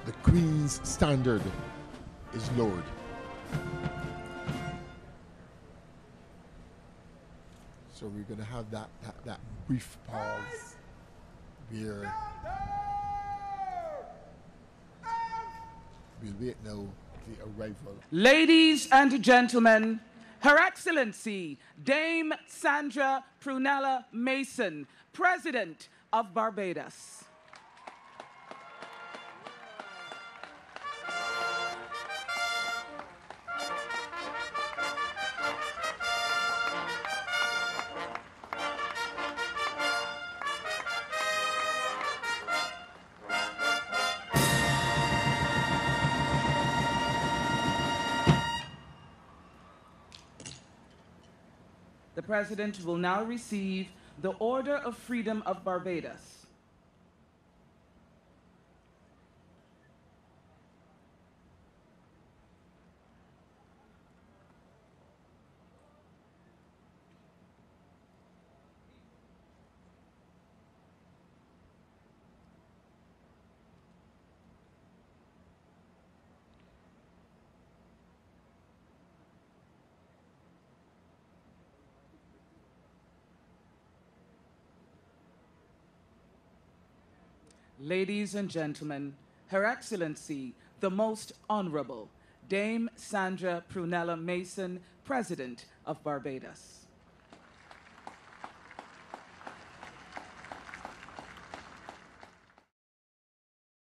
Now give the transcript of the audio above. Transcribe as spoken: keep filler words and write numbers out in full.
the Queen's standard is lowered. So we're going to have that, that, that brief pause where we'll wait now the arrival. Ladies and gentlemen, Her Excellency Dame Sandra Prunella Mason, President of Barbados. The President will now receive the Order of Freedom of Barbados. Ladies and gentlemen, Her Excellency, the Most Honorable Dame Sandra Prunella Mason, President of Barbados.